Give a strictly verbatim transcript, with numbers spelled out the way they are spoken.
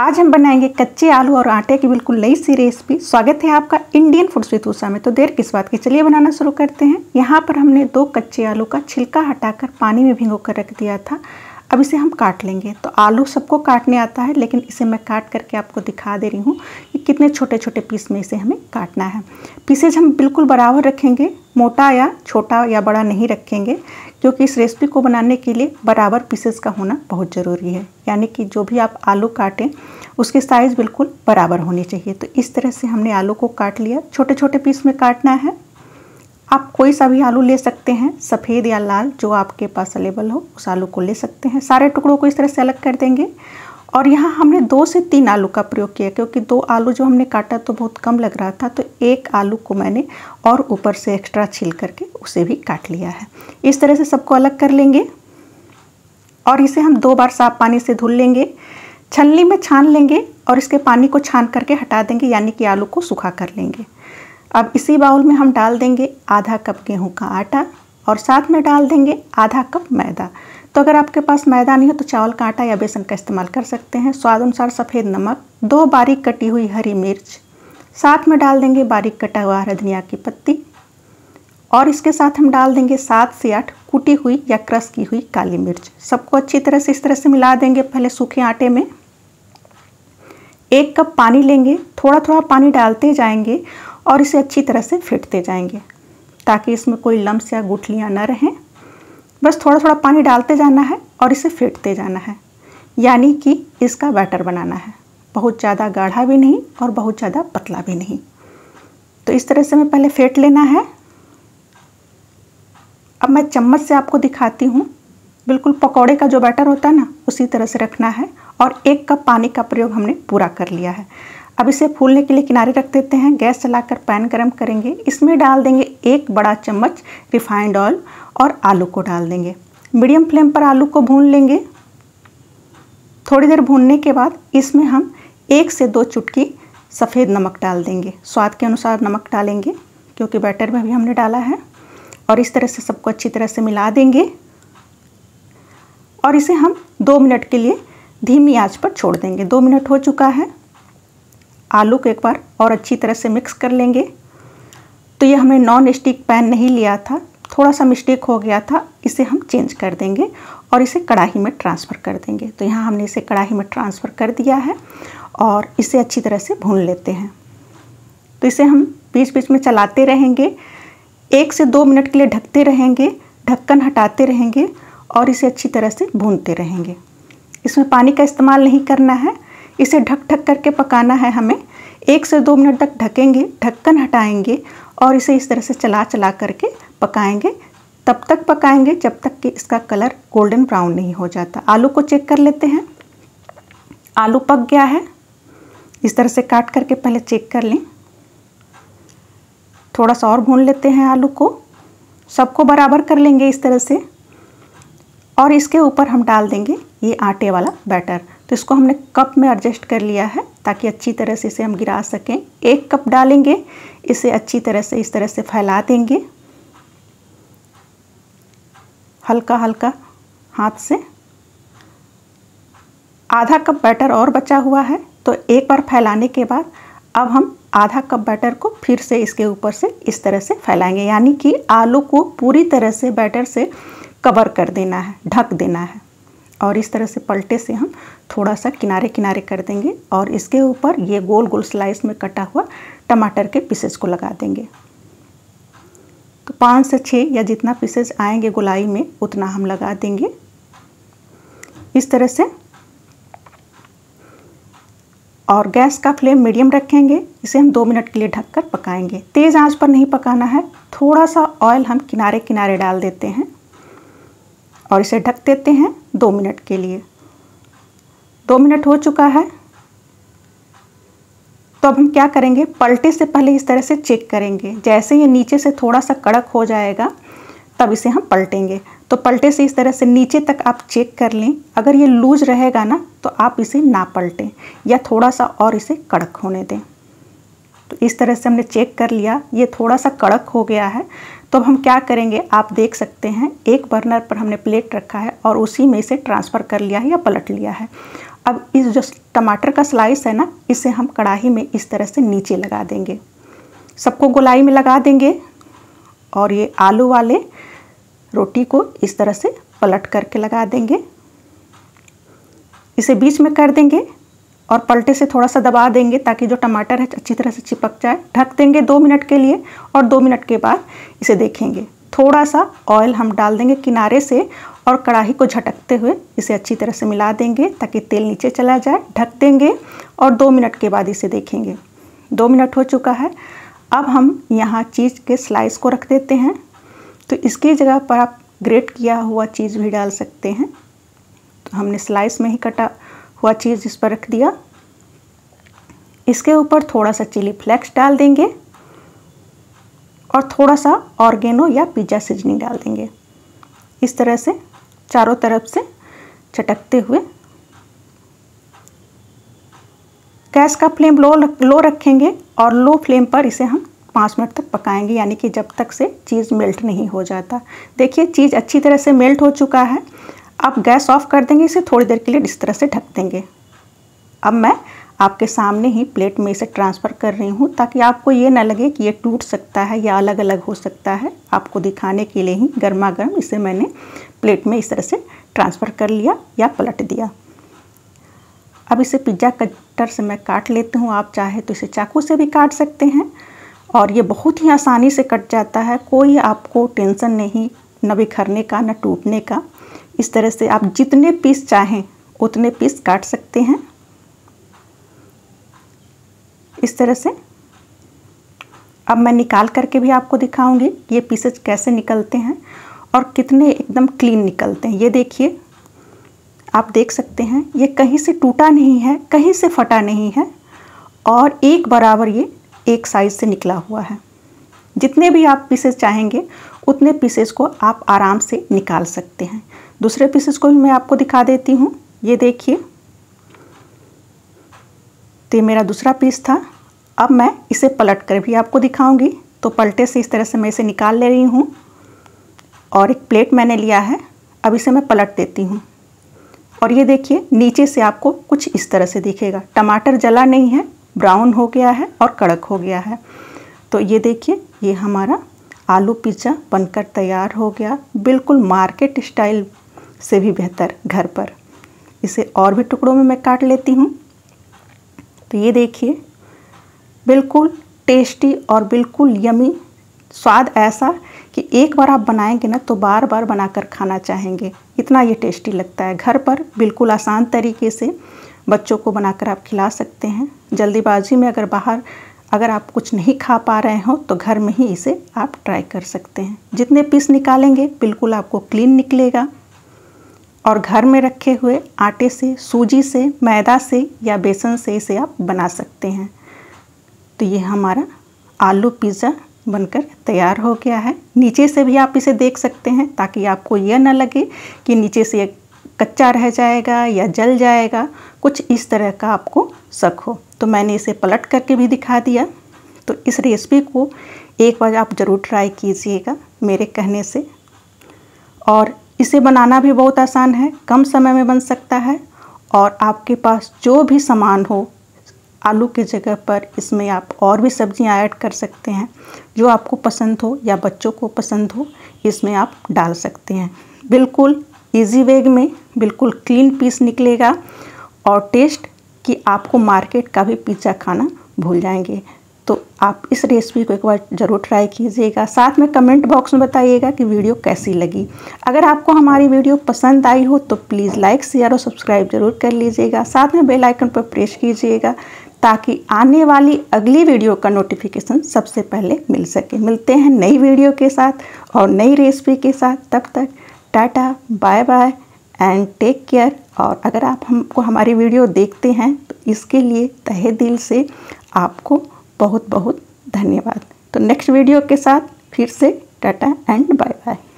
आज हम बनाएंगे कच्चे आलू और आटे की बिल्कुल नई सी रेसिपी। स्वागत है आपका इंडियन फूड्स विद उषा में। तो देर किस बात की, चलिए बनाना शुरू करते हैं। यहाँ पर हमने दो कच्चे आलू का छिलका हटाकर पानी में भिगो कर रख दिया था। अब इसे हम काट लेंगे। तो आलू सबको काटने आता है, लेकिन इसे मैं काट करके आपको दिखा दे रही हूँ कि कितने छोटे छोटे पीस में इसे हमें काटना है। पीसेज हम बिल्कुल बराबर रखेंगे, मोटा या छोटा या बड़ा नहीं रखेंगे, क्योंकि इस रेसिपी को बनाने के लिए बराबर पीसेस का होना बहुत ज़रूरी है। यानी कि जो भी आप आलू काटें उसकी साइज़ बिल्कुल बराबर होनी चाहिए। तो इस तरह से हमने आलू को काट लिया, छोटे छोटे पीस में काटना है। आप कोई सा भी आलू ले सकते हैं, सफ़ेद या लाल, जो आपके पास अवेलेबल हो उस आलू को ले सकते हैं। सारे टुकड़ों को इस तरह से अलग कर देंगे। और यहाँ हमने दो से तीन आलू का प्रयोग किया, क्योंकि दो आलू जो हमने काटा तो बहुत कम लग रहा था। तो एक आलू को मैंने और ऊपर से एक्स्ट्रा छील करके उसे भी काट लिया है। इस तरह से सबको अलग कर लेंगे और इसे हम दो बार साफ पानी से धुल लेंगे। छलनी में छान लेंगे और इसके पानी को छान करके हटा देंगे, यानी कि आलू को सूखा कर लेंगे। अब इसी बाउल में हम डाल देंगे आधा कप गेहूं का आटा और साथ में डाल देंगे आधा कप मैदा। तो अगर आपके पास मैदा नहीं हो तो चावल का आटा या बेसन का इस्तेमाल कर सकते हैं। स्वाद अनुसार सफ़ेद नमक, दो बारीक कटी हुई हरी मिर्च, साथ में डाल देंगे बारीक कटा हुआ हरा धनिया की पत्ती और इसके साथ हम डाल देंगे सात से आठ कुटी हुई या क्रश की हुई काली मिर्च। सबको अच्छी तरह से इस तरह से मिला देंगे पहले सूखे आटे में। एक कप पानी लेंगे, थोड़ा थोड़ा पानी डालते जाएंगे और इसे अच्छी तरह से फेंटते जाएंगे, ताकि इसमें कोई लम्स या गुठलियाँ न रहें। बस थोड़ा थोड़ा पानी डालते जाना है और इसे फेंटते जाना है, यानी कि इसका बैटर बनाना है। बहुत ज़्यादा गाढ़ा भी नहीं और बहुत ज़्यादा पतला भी नहीं। तो इस तरह से हमें पहले फेंट लेना है। अब मैं चम्मच से आपको दिखाती हूँ। बिल्कुल पकौड़े का जो बैटर होता है ना, उसी तरह से रखना है। और एक कप पानी का प्रयोग हमने पूरा कर लिया है। अब इसे फूलने के लिए किनारे रख देते हैं। गैस चलाकर पैन गरम करेंगे। इसमें डाल देंगे एक बड़ा चम्मच रिफाइंड ऑयल और आलू को डाल देंगे। मीडियम फ्लेम पर आलू को भून लेंगे। थोड़ी देर भूनने के बाद इसमें हम एक से दो चुटकी सफ़ेद नमक डाल देंगे। स्वाद के अनुसार नमक डालेंगे, क्योंकि बैटर में भी हमने डाला है। और इस तरह से सबको अच्छी तरह से मिला देंगे और इसे हम दो मिनट के लिए धीमी आंच पर छोड़ देंगे। दो मिनट हो चुका है। आलू को एक बार और अच्छी तरह से मिक्स कर लेंगे। तो ये हमने नॉन स्टिक पैन नहीं लिया था, थोड़ा सा मिस्टेक हो गया था। इसे हम चेंज कर देंगे और इसे कढ़ाई में ट्रांसफ़र कर देंगे। तो यहाँ हमने इसे कढ़ाई में ट्रांसफ़र कर दिया है और इसे अच्छी तरह से भून लेते हैं। तो इसे हम बीच बीच में चलाते रहेंगे, एक से दो मिनट के लिए ढकते रहेंगे, ढक्कन हटाते रहेंगे और इसे अच्छी तरह से भूनते रहेंगे। इसमें पानी का इस्तेमाल नहीं करना है। इसे ढक ढक करके पकाना है हमें। एक से दो मिनट तक ढकेंगे, ढक्कन हटाएंगे और इसे इस तरह से चला चला करके पकाएंगे। तब तक पकाएंगे जब तक कि इसका कलर गोल्डन ब्राउन नहीं हो जाता। आलू को चेक कर लेते हैं। आलू पक गया है। इस तरह से काट करके पहले चेक कर लें। थोड़ा सा और भून लेते हैं आलू को। सबको बराबर कर लेंगे इस तरह से। और इसके ऊपर हम डाल देंगे ये आटे वाला बैटर। तो इसको हमने कप में एडजस्ट कर लिया है, ताकि अच्छी तरह से इसे हम गिरा सकें। एक कप डालेंगे, इसे अच्छी तरह से इस तरह से फैला देंगे, हल्का हल्का हाथ से। आधा कप बैटर और बचा हुआ है, तो एक बार फैलाने के बाद अब हम आधा कप बैटर को फिर से इसके ऊपर से इस तरह से फैलाएंगे, यानी कि आलू को पूरी तरह से बैटर से कवर कर देना है, ढक देना है। और इस तरह से पलटे से हम थोड़ा सा किनारे किनारे कर देंगे और इसके ऊपर ये गोल गोल स्लाइस में कटा हुआ टमाटर के पीसेस को लगा देंगे। तो पाँच से छः या जितना पीसेस आएंगे गोलाई में, उतना हम लगा देंगे इस तरह से। और गैस का फ्लेम मीडियम रखेंगे। इसे हम दो मिनट के लिए ढककर पकाएंगे। तेज़ आंच पर नहीं पकाना है। थोड़ा सा ऑयल हम किनारे किनारे डाल देते हैं और इसे ढक देते हैं दो मिनट के लिए। दो मिनट हो चुका है। तो अब हम क्या करेंगे, पलटे से पहले इस तरह से चेक करेंगे। जैसे ये नीचे से थोड़ा सा कड़क हो जाएगा तब इसे हम पलटेंगे। तो पलटे से इस तरह से नीचे तक आप चेक कर लें। अगर ये लूज रहेगा ना, तो आप इसे ना पलटें या थोड़ा सा और इसे कड़क होने दें। तो इस तरह से हमने चेक कर लिया, ये थोड़ा सा कड़क हो गया है। तो अब हम क्या करेंगे, आप देख सकते हैं एक बर्नर पर हमने प्लेट रखा है और उसी में इसे ट्रांसफ़र कर लिया है या पलट लिया है। अब इस जो टमाटर का स्लाइस है ना, इसे हम कढ़ाई में इस तरह से नीचे लगा देंगे। सबको गोलाई में लगा देंगे और ये आलू वाले रोटी को इस तरह से पलट करके लगा देंगे। इसे बीच में कर देंगे और पलटे से थोड़ा सा दबा देंगे ताकि जो टमाटर है अच्छी तरह से चिपक जाए। ढक देंगे दो मिनट के लिए और दो मिनट के बाद इसे देखेंगे। थोड़ा सा ऑयल हम डाल देंगे किनारे से और कढ़ाई को झटकते हुए इसे अच्छी तरह से मिला देंगे ताकि तेल नीचे चला जाए। ढक देंगे और दो मिनट के बाद इसे देखेंगे। दो मिनट हो चुका है। अब हम यहाँ चीज़ के स्लाइस को रख देते हैं। तो इसकी जगह पर आप ग्रेट किया हुआ चीज़ भी डाल सकते हैं। तो हमने स्लाइस में ही कटा हुआ चीज़ इस पर रख दिया। इसके ऊपर थोड़ा सा चिली फ्लेक्स डाल देंगे और थोड़ा सा ऑर्गेनो या पिज़्ज़ा सीजनिंग डाल देंगे। इस तरह से चारों तरफ से चटकते हुए गैस का फ्लेम लो लो रखेंगे और लो फ्लेम पर इसे हम पाँच मिनट तक पकाएंगे, यानी कि जब तक से चीज़ मेल्ट नहीं हो जाता। देखिए चीज़ अच्छी तरह से मेल्ट हो चुका है। अब गैस ऑफ कर देंगे, इसे थोड़ी देर के लिए इस तरह से ढक देंगे। अब मैं आपके सामने ही प्लेट में इसे ट्रांसफ़र कर रही हूँ ताकि आपको ये ना लगे कि ये टूट सकता है या अलग अलग हो सकता है। आपको दिखाने के लिए ही गर्मा गर्म इसे मैंने प्लेट में इस तरह से ट्रांसफ़र कर लिया या पलट दिया। अब इसे पिज़्ज़ा कटर से मैं काट लेती हूँ। आप चाहे तो इसे चाकू से भी काट सकते हैं और ये बहुत ही आसानी से कट जाता है। कोई आपको टेंशन नहीं, न बिखरने का न टूटने का। इस तरह से आप जितने पीस चाहें उतने पीस काट सकते हैं। इस तरह से अब मैं निकाल करके भी आपको दिखाऊंगी ये पीसेज कैसे निकलते हैं और कितने एकदम क्लीन निकलते हैं। ये देखिए, आप देख सकते हैं ये कहीं से टूटा नहीं है, कहीं से फटा नहीं है और एक बराबर ये एक साइज़ से निकला हुआ है। जितने भी आप पीसेस चाहेंगे उतने पीसेस को आप आराम से निकाल सकते हैं। दूसरे पीसेस को भी मैं आपको दिखा देती हूँ। ये देखिए, तो ये मेरा दूसरा पीस था। अब मैं इसे पलट कर भी आपको दिखाऊंगी। तो पलटे से इस तरह से मैं इसे निकाल ले रही हूँ और एक प्लेट मैंने लिया है। अब इसे मैं पलट देती हूँ और ये देखिए नीचे से आपको कुछ इस तरह से दिखेगा। टमाटर जला नहीं है, ब्राउन हो गया है और कड़क हो गया है। तो ये देखिए, ये हमारा आलू पिज़्ज़ा बनकर तैयार हो गया, बिल्कुल मार्केट स्टाइल से भी बेहतर घर पर। इसे और भी टुकड़ों में मैं काट लेती हूँ। तो ये देखिए, बिल्कुल टेस्टी और बिल्कुल यमी, स्वाद ऐसा कि एक बार आप बनाएंगे ना तो बार बार बनाकर खाना चाहेंगे, इतना ये टेस्टी लगता है। घर पर बिल्कुल आसान तरीके से बच्चों को बनाकर आप खिला सकते हैं। जल्दीबाजी में अगर बाहर अगर आप कुछ नहीं खा पा रहे हो तो घर में ही इसे आप ट्राई कर सकते हैं। जितने पीस निकालेंगे बिल्कुल आपको क्लीन निकलेगा और घर में रखे हुए आटे से, सूजी से, मैदा से या बेसन से इसे आप बना सकते हैं। तो ये हमारा आलू पिज़्ज़ा बनकर तैयार हो गया है। नीचे से भी आप इसे देख सकते हैं ताकि आपको यह ना लगे कि नीचे से कच्चा रह जाएगा या जल जाएगा, कुछ इस तरह का आपको शक हो। तो मैंने इसे पलट करके भी दिखा दिया। तो इस रेसिपी को एक बार आप ज़रूर ट्राई कीजिएगा मेरे कहने से। और इसे बनाना भी बहुत आसान है, कम समय में बन सकता है और आपके पास जो भी सामान हो, आलू की जगह पर इसमें आप और भी सब्जियां ऐड कर सकते हैं, जो आपको पसंद हो या बच्चों को पसंद हो इसमें आप डाल सकते हैं। बिल्कुल इजी वे में बिल्कुल क्लीन पीस निकलेगा और टेस्ट कि आपको मार्केट का भी पिज़्ज़ा खाना भूल जाएंगे। तो आप इस रेसिपी को एक बार ज़रूर ट्राई कीजिएगा। साथ में कमेंट बॉक्स में बताइएगा कि वीडियो कैसी लगी। अगर आपको हमारी वीडियो पसंद आई हो तो प्लीज़ लाइक, शेयर और सब्सक्राइब जरूर कर लीजिएगा। साथ में बेल आइकन पर प्रेस कीजिएगा ताकि आने वाली अगली वीडियो का नोटिफिकेशन सबसे पहले मिल सके। मिलते हैं नई वीडियो के साथ और नई रेसिपी के साथ। तब तक tata, bye bye and take care. और अगर आप हमको हमारी वीडियो देखते हैं तो इसके लिए तहे दिल से आपको बहुत बहुत धन्यवाद। तो नेक्स्ट वीडियो के साथ फिर से टाटा एंड बाय बाय।